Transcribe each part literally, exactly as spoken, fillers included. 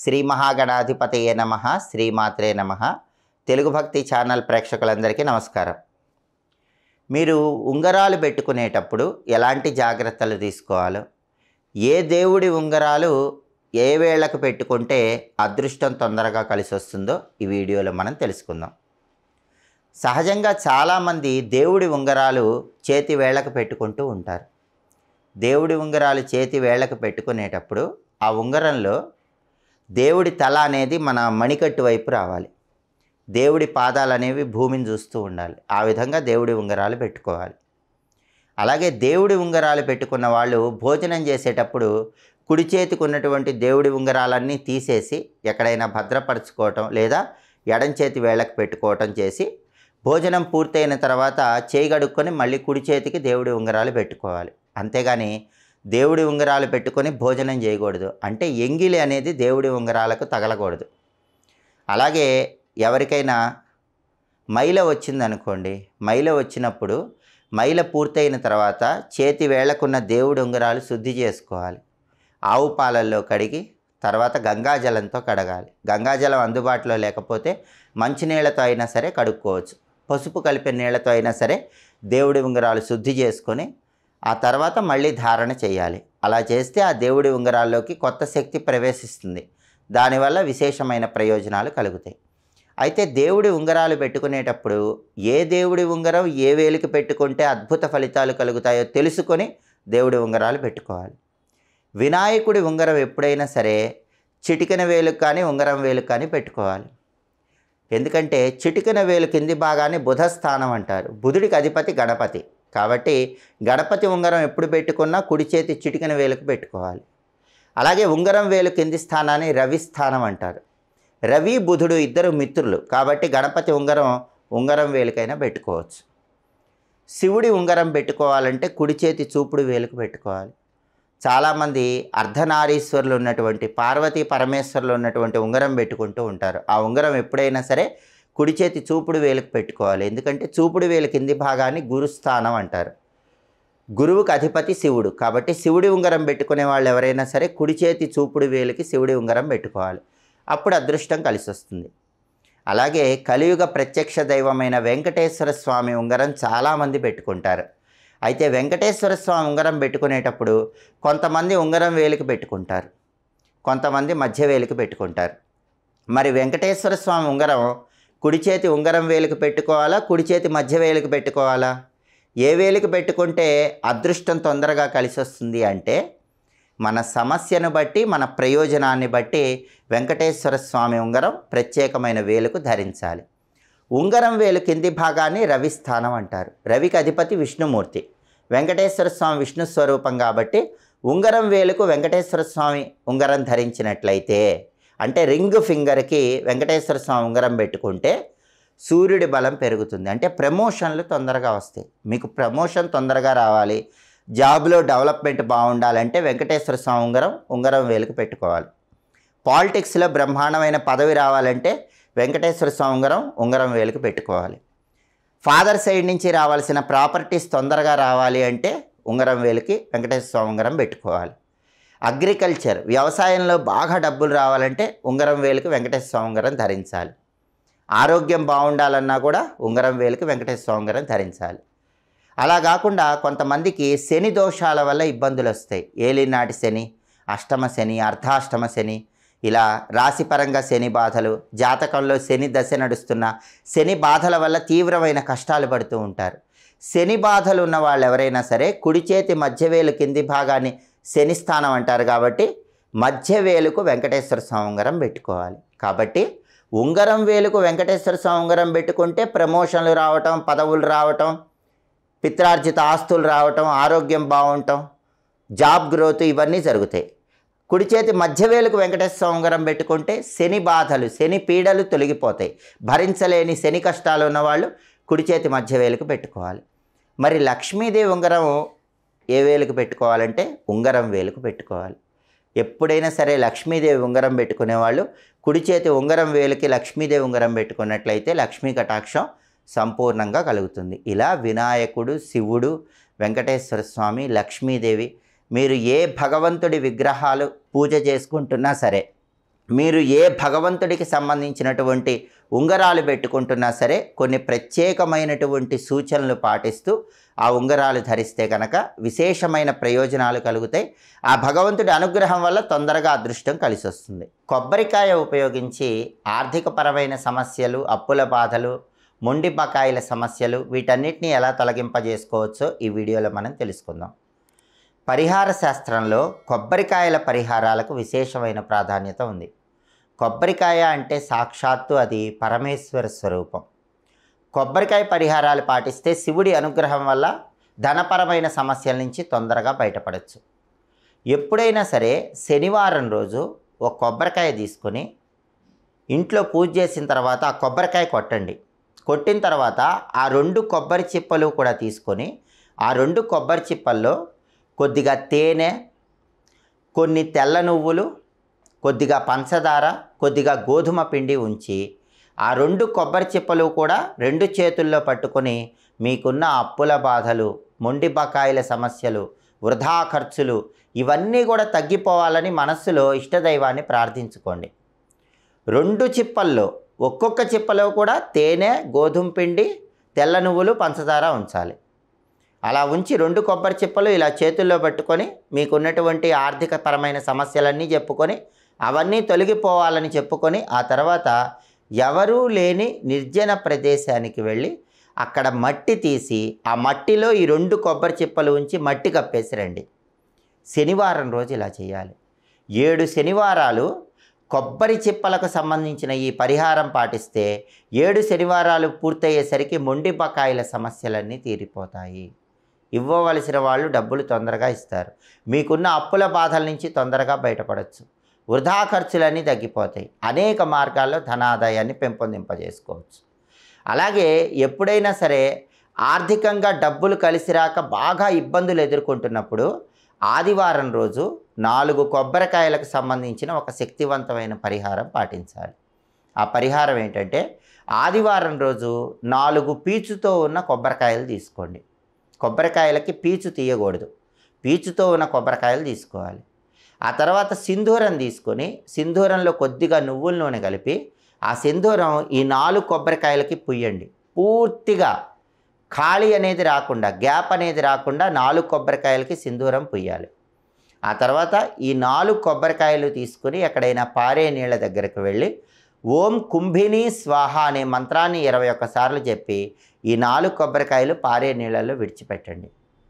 శ్రీ మహాగణాధిపతయే నమః, శ్రీమాత్రే నమః. తెలుగు భక్తి ఛానల్ ప్రేక్షకులందరికీ నమస్కారం. మీరు ఉంగరాలు పెట్టుకునేటప్పుడు ఎలాంటి జాగ్రత్తలు తీసుకోవాలో, ఏ దేవుడి ఉంగరాలు ఏ వేళకు పెట్టుకుంటే అదృష్టం తొందరగా కలిసి వస్తుందో ఈ వీడియోలో మనం తెలుసుకుందాం. సహజంగా చాలామంది దేవుడి ఉంగరాలు చేతి వేళ్ళకు పెట్టుకుంటూ ఉంటారు. దేవుడి ఉంగరాలు చేతి వేళ్ళకు పెట్టుకునేటప్పుడు ఆ ఉంగరంలో దేవుడి తల అనేది మన మణికట్టు వైపు రావాలి. దేవుడి పాదాలు అనేవి భూమిని చూస్తూ ఉండాలి. ఆ విధంగా దేవుడి ఉంగరాలు పెట్టుకోవాలి. అలాగే దేవుడి ఉంగరాలు పెట్టుకున్న వాళ్ళు భోజనం చేసేటప్పుడు కుడి చేతికి ఉన్నటువంటి దేవుడి ఉంగరాలన్నీ తీసేసి ఎక్కడైనా భద్రపరచుకోవటం లేదా ఎడం చేతి వేళ్ళకు పెట్టుకోవటం చేసి భోజనం పూర్తయిన తర్వాత చేయి గడుక్కొని మళ్ళీ కుడి చేతికి దేవుడి ఉంగరాలు పెట్టుకోవాలి. అంతేగాని దేవుడి ఉంగరాలు పెట్టుకొని భోజనం చేయకూడదు. అంటే ఎంగిలి అనేది దేవుడి ఉంగరాలకు తగలకూడదు. అలాగే ఎవరికైనా మైల వచ్చిందనుకోండి, మైల వచ్చినప్పుడు మైల పూర్తయిన తర్వాత చేతి వేళ్లకున్న దేవుడి ఉంగరాలు శుద్ధి చేసుకోవాలి. ఆవు పాలల్లో కడిగి తర్వాత గంగాజలంతో కడగాలి. గంగాజలం అందుబాటులో లేకపోతే మంచినీళ్లతో అయినా సరే కడుక్కోవచ్చు. పసుపు కలిపిన నీళ్లతో అయినా సరే దేవుడి ఉంగరాలు శుద్ధి చేసుకొని ఆ తర్వాత మళ్ళీ ధారణ చేయాలి. అలా చేస్తే ఆ దేవుడి ఉంగరాల్లోకి కొత్త శక్తి ప్రవేశిస్తుంది. దానివల్ల విశేషమైన ప్రయోజనాలు కలుగుతాయి. అయితే దేవుడి ఉంగరాలు పెట్టుకునేటప్పుడు ఏ దేవుడి ఉంగరం ఏ వేలికి పెట్టుకుంటే అద్భుత ఫలితాలు కలుగుతాయో తెలుసుకొని దేవుడి ఉంగరాలు పెట్టుకోవాలి. వినాయకుడి ఉంగరం ఎప్పుడైనా సరే చిటికెన వేలుకు కానీ ఉంగరం వేలుకు కానీ పెట్టుకోవాలి. ఎందుకంటే చిటికెన వేలు కింది భాగాన్ని బుధ స్థానం అంటారు. బుధుడికి అధిపతి గణపతి. కాబట్టి గణపతి ఉంగరం ఎప్పుడు పెట్టుకున్నా కుడి చేతి చిటికెన వేలుకు పెట్టుకోవాలి. అలాగే ఉంగరం వేలు కింది స్థానాన్ని రవి స్థానం అంటారు. రవి బుధుడు ఇద్దరు మిత్రులు కాబట్టి గణపతి ఉంగరం ఉంగరం వేలుకైనా పెట్టుకోవచ్చు. శివుడి ఉంగరం పెట్టుకోవాలంటే కుడి చేతి చూపుడు వేలుకు పెట్టుకోవాలి. చాలామంది అర్ధనారీశ్వరులు ఉన్నటువంటి పార్వతీ పరమేశ్వరులు ఉన్నటువంటి ఉంగరం పెట్టుకుంటూ ఉంటారు. ఆ ఉంగరం ఎప్పుడైనా సరే కుడి చేతి చూపుడు వేలుకు పెట్టుకోవాలి. ఎందుకంటే చూపుడు వేలు కింది భాగాన్ని గురుస్థానం అంటారు. గురువుకు అధిపతి శివుడు. కాబట్టి శివుడి ఉంగరం పెట్టుకునే వాళ్ళు ఎవరైనా సరే కుడి చేతి చూపుడు వేలుకి శివుడి ఉంగరం పెట్టుకోవాలి. అప్పుడు అదృష్టం కలిసి వస్తుంది. అలాగే కలియుగ ప్రత్యక్ష దైవమైన వెంకటేశ్వర స్వామి ఉంగరం చాలామంది పెట్టుకుంటారు. అయితే వెంకటేశ్వర స్వామి ఉంగరం పెట్టుకునేటప్పుడు కొంతమంది ఉంగరం వేలికి పెట్టుకుంటారు, కొంతమంది మధ్య వేలికి పెట్టుకుంటారు. మరి వెంకటేశ్వర స్వామి ఉంగరం కుడి చేతి ఉంగరం వేలికి పెట్టుకోవాలా, కుడి చేతి మధ్య వేలికి పెట్టుకోవాలా? ఏ వేలికి పెట్టుకుంటే అదృష్టం తొందరగా కలిసి వస్తుంది అంటే మన సమస్యను బట్టి మన ప్రయోజనాన్ని బట్టి వెంకటేశ్వర స్వామి ఉంగరం ప్రత్యేకమైన వేలుకు ధరించాలి. ఉంగరం వేలు కింది భాగాన్ని రవి స్థానం అంటారు. రవికి అధిపతి విష్ణుమూర్తి. వెంకటేశ్వర స్వామి విష్ణు స్వరూపం కాబట్టి ఉంగరం వేలుకు వెంకటేశ్వర స్వామి ఉంగరం ధరించినట్లయితే అంటే రింగ్ ఫింగర్కి వెంకటేశ్వర స్వామి ఉంగరం పెట్టుకుంటే సూర్యుడి బలం పెరుగుతుంది. అంటే ప్రమోషన్లు తొందరగా వస్తాయి. మీకు ప్రమోషన్ తొందరగా రావాలి, జాబ్లో డెవలప్మెంట్ బాగుండాలంటే వెంకటేశ్వర స్వామి ఉంగరం ఉంగరం వేలుకు పెట్టుకోవాలి. పాలిటిక్స్లో బ్రహ్మాండమైన పదవి రావాలంటే వెంకటేశ్వర స్వామి ఉంగరం ఉంగరం వేలుకు పెట్టుకోవాలి. ఫాదర్ సైడ్ నుంచి రావాల్సిన ప్రాపర్టీస్ తొందరగా రావాలి అంటే ఉంగరం వేలుకి వెంకటేశ్వర స్వామి ఉంగరం పెట్టుకోవాలి. అగ్రికల్చర్ వ్యవసాయంలో బాగా డబ్బులు రావాలంటే ఉంగరం వేలుకి వెంకటేశ్వర స్వామి ఉంగరం ధరించాలి. ఆరోగ్యం బాగుండాలన్నా కూడా ఉంగరం వేలుకి వెంకటేశ్వర స్వామి ఉంగరం ధరించాలి. అలా కాకుండా కొంతమందికి శని దోషాల వల్ల ఇబ్బందులు వస్తాయి. ఏలినాటి శని, అష్టమ శని, అర్ధాష్టమ శని, ఇలా రాశిపరంగా శని బాధలు, జాతకంలో శని దశ నడుస్తున్న శని బాధల వల్ల తీవ్రమైన కష్టాలు పడుతూ ఉంటారు. శని బాధలు ఉన్న వాళ్ళు ఎవరైనా సరే కుడి చేతి మధ్య వేలు కింది భాగాన్ని శని స్థానం అంటారు. కాబట్టి మధ్య వేలుకు వెంకటేశ్వర స్వామి ఉంగరం పెట్టుకోవాలి. కాబట్టి ఉంగరం వేలుకు వెంకటేశ్వర స్వామి ఉంగరం పెట్టుకుంటే ప్రమోషన్లు రావటం, పదవులు రావటం, పిత్రార్జిత ఆస్తులు రావటం, ఆరోగ్యం బాగుండటం, జాబ్ గ్రోత్ ఇవన్నీ జరుగుతాయి. కుడి చేతి మధ్య వేలుకు వెంకటేశ్వర స్వామి ఉంగరం పెట్టుకుంటే శని బాధలు, శని పీడలు తొలగిపోతాయి. భరించలేని శని కష్టాలు ఉన్నవాళ్ళు కుడి చేతి మధ్య వేలుకు పెట్టుకోవాలి. మరి లక్ష్మీదేవి ఉంగరం ఏ వేలుకు పెట్టుకోవాలంటే ఉంగరం వేలుకు పెట్టుకోవాలి. ఎప్పుడైనా సరే లక్ష్మీదేవి ఉంగరం పెట్టుకునేవాళ్ళు కుడి చేతి ఉంగరం వేలుకి లక్ష్మీదేవి ఉంగరం పెట్టుకున్నట్లయితే లక్ష్మీ కటాక్షం సంపూర్ణంగా కలుగుతుంది. ఇలా వినాయకుడు, శివుడు, వెంకటేశ్వర స్వామి, లక్ష్మీదేవి మీరు ఏ భగవంతుడి విగ్రహాలు పూజ చేసుకుంటున్నా సరే మీరు ఏ భగవంతుడికి సంబంధించినటువంటి ఉంగరాలు పెట్టుకుంటున్నా సరే కొన్ని ప్రత్యేకమైనటువంటి సూచనలు పాటిస్తూ ఆ ఉంగరాలు ధరిస్తే కనుక విశేషమైన ప్రయోజనాలు కలుగుతాయి. ఆ భగవంతుడి అనుగ్రహం వల్ల తొందరగా అదృష్టం కలిసి వస్తుంది. కొబ్బరికాయ ఉపయోగించి ఆర్థికపరమైన సమస్యలు, అప్పుల బాధలు, మొండి బకాయిల సమస్యలు వీటన్నిటిని ఎలా తొలగింపజేసుకోవచ్చో ఈ వీడియోలో మనం తెలుసుకుందాం. పరిహార శాస్త్రంలో కొబ్బరికాయల పరిహారాలకు విశేషమైన ప్రాధాన్యత ఉంది. కొబ్బరికాయ అంటే సాక్షాత్తు అది పరమేశ్వర స్వరూపం. కొబ్బరికాయ పరిహారాలు పాటిస్తే శివుడి అనుగ్రహం వల్ల ధనపరమైన సమస్యల నుంచి తొందరగా బయటపడవచ్చు. ఎప్పుడైనా సరే శనివారం రోజు ఒక కొబ్బరికాయ తీసుకొని ఇంట్లో పూజ చేసిన తర్వాత ఆ కొబ్బరికాయ కొట్టండి. కొట్టిన తర్వాత ఆ రెండు కొబ్బరి చిప్పలు కూడా తీసుకొని ఆ రెండు కొబ్బరి చిప్పల్లో కొద్దిగా తేనె, కొన్ని తెల్ల నువ్వులు, కొద్దిగా పంచదార, కొద్దిగా గోధుమ పిండి ఉంచి ఆ రెండు కొబ్బరి చిప్పలు కూడా రెండు చేతుల్లో పట్టుకొని మీకున్న అప్పుల బాధలు, మొండి బకాయిల సమస్యలు, వృధా ఖర్చులు ఇవన్నీ కూడా తగ్గిపోవాలని మనస్సులో ఇష్టదైవాన్ని ప్రార్థించుకోండి. రెండు చిప్పల్లో ఒక్కొక్క చిప్పలో కూడా తేనె, గోధుమ పిండి, తెల్ల నువ్వులు, పంచదార ఉంచాలి. అలా ఉంచి రెండు కొబ్బరి చిప్పలు ఇలా చేతుల్లో పట్టుకొని మీకున్నటువంటి ఆర్థికపరమైన సమస్యలన్నీ చెప్పుకొని అవన్నీ తొలగిపోవాలని చెప్పుకొని ఆ తర్వాత ఎవరూ లేని నిర్జన ప్రదేశానికి వెళ్ళి అక్కడ మట్టి తీసి ఆ మట్టిలో ఈ రెండు కొబ్బరి చిప్పలు ఉంచి మట్టి కప్పేసి రండి. శనివారం రోజు ఇలా చేయాలి. ఏడు శనివారాలు కొబ్బరి చిప్పలకు సంబంధించిన ఈ పరిహారం పాటిస్తే ఏడు శనివారాలు పూర్తయ్యేసరికి మొండి బకాయిల సమస్యలన్నీ తీరిపోతాయి. ఇవ్వవలసిన వాళ్ళు డబ్బులు తొందరగా ఇస్తారు. మీకున్న అప్పుల బాధల నుంచి తొందరగా బయటపడవచ్చు. వృధా ఖర్చులన్నీ తగ్గిపోతాయి. అనేక మార్గాల్లో ధనాదాయాన్ని పెంపొందింపజేసుకోవచ్చు. అలాగే ఎప్పుడైనా సరే ఆర్థికంగా డబ్బులు కలిసి రాక బాగా ఇబ్బందులు ఎదుర్కొంటున్నప్పుడు ఆదివారం రోజు నాలుగు కొబ్బరికాయలకు సంబంధించిన ఒక శక్తివంతమైన పరిహారం పాటించాలి. ఆ పరిహారం ఏంటంటే ఆదివారం రోజు నాలుగు పీచుతో ఉన్న కొబ్బరికాయలు తీసుకోండి. కొబ్బరికాయలకి పీచు తీయకూడదు. పీచుతో ఉన్న కొబ్బరికాయలు తీసుకోవాలి. ఆ తర్వాత సింధూరం తీసుకొని సింధూరంలో కొద్దిగా నువ్వుల నూనె కలిపి ఆ సింధూరం ఈ నాలుగు కొబ్బరికాయలకి పుయ్యండి. పూర్తిగా ఖాళీ అనేది రాకుండా, గ్యాప్ అనేది రాకుండా నాలుగు కొబ్బరికాయలకి సింధూరం పుయ్యాలి. ఆ తర్వాత ఈ నాలుగు కొబ్బరికాయలు తీసుకుని ఎక్కడైనా పారే నీళ్ళ దగ్గరకు వెళ్ళి ఓం కుంభిని స్వాహ అనే మంత్రాన్ని ఇరవై ఒక్కసార్లు చెప్పి ఈ నాలుగు కొబ్బరికాయలు పారే నీళ్ళల్లో విడిచిపెట్టండి.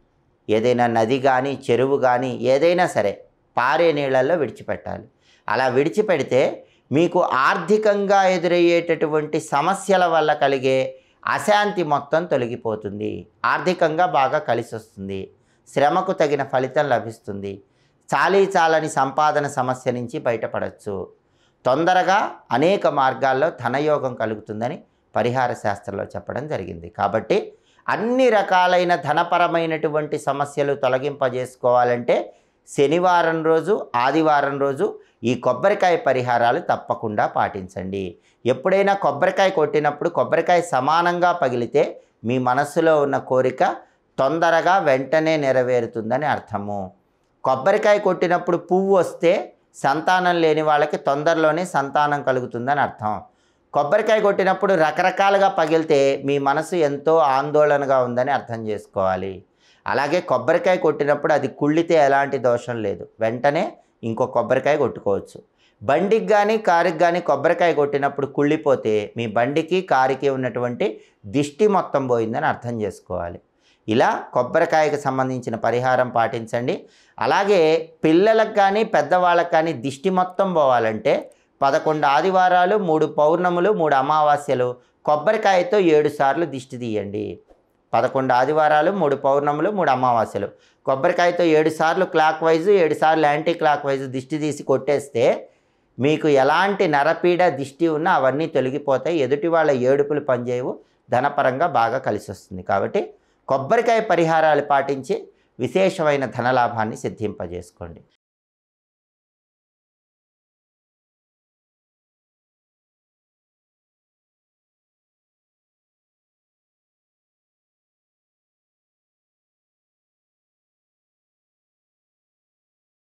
ఏదైనా నది కానీ చెరువు కానీ ఏదైనా సరే పారే నీళ్ళల్లో విడిచిపెట్టాలి. అలా విడిచిపెడితే మీకు ఆర్థికంగా ఎదురయ్యేటటువంటి సమస్యల వల్ల కలిగే అశాంతి మొత్తం తొలగిపోతుంది. ఆర్థికంగా బాగా కలిసి వస్తుంది. శ్రమకు తగిన ఫలితం లభిస్తుంది. చాలీ చాలని సంపాదన సమస్య నుంచి బయటపడవచ్చు. తొందరగా అనేక మార్గాల్లో ధనయోగం కలుగుతుందని పరిహార శాస్త్రంలో చెప్పడం జరిగింది. కాబట్టి అన్ని రకాలైన ధనపరమైనటువంటి సమస్యలు తొలగింపజేసుకోవాలంటే శనివారం రోజు, ఆదివారం రోజు ఈ కొబ్బరికాయ పరిహారాలు తప్పకుండా పాటించండి. ఎప్పుడైనా కొబ్బరికాయ కొట్టినప్పుడు కొబ్బరికాయ సమానంగా పగిలితే మీ మనస్సులో ఉన్న కోరిక తొందరగా వెంటనే నెరవేరుతుందని అర్థము. కొబ్బరికాయ కొట్టినప్పుడు పువ్వు వస్తే సంతానం లేని వాళ్ళకి తొందరలోనే సంతానం కలుగుతుందని అర్థం. కొబ్బరికాయ కొట్టినప్పుడు రకరకాలుగా పగిలితే మీ మనసు ఎంతో ఆందోళనగా ఉందని అర్థం చేసుకోవాలి. అలాగే కొబ్బరికాయ కొట్టినప్పుడు అది కుళ్ళితే ఎలాంటి దోషం లేదు. వెంటనే ఇంకో కొబ్బరికాయ కొట్టుకోవచ్చు. బండికి కానీ కారుకి కానీ కొబ్బరికాయ కొట్టినప్పుడు కుళ్ళిపోతే మీ బండికి కారుకి ఉన్నటువంటి దిష్టి మొత్తం పోయిందని అర్థం చేసుకోవాలి. ఇలా కొబ్బరికాయకు సంబంధించిన పరిహారం పాటించండి. అలాగే పిల్లలకు కానీ పెద్దవాళ్ళకి కానీ దిష్టి మొత్తం పోవాలంటే పదకొండు ఆదివారాలు, మూడు పౌర్ణములు, మూడు అమావాస్యలు కొబ్బరికాయతో ఏడు సార్లు దిష్టి తీయండి. పదకొండు ఆదివారాలు, మూడు పౌర్ణములు, మూడు అమావాస్యలు కొబ్బరికాయతో ఏడు సార్లు క్లాక్ వైజు, ఏడు సార్లు యాంటీ క్లాక్ వైజు దిష్టి తీసి కొట్టేస్తే మీకు ఎలాంటి నరపీడ దిష్టి ఉన్నా అవన్నీ తొలగిపోతాయి. ఎదుటి వాళ్ళ ఏడుపులు పనిచేయవు. ధనపరంగా బాగా కలిసి వస్తుంది. కాబట్టి కొబ్బరికాయ పరిహారాలు పాటించి విశేషమైన ధనలాభాన్ని సిద్ధింపజేసుకోండి.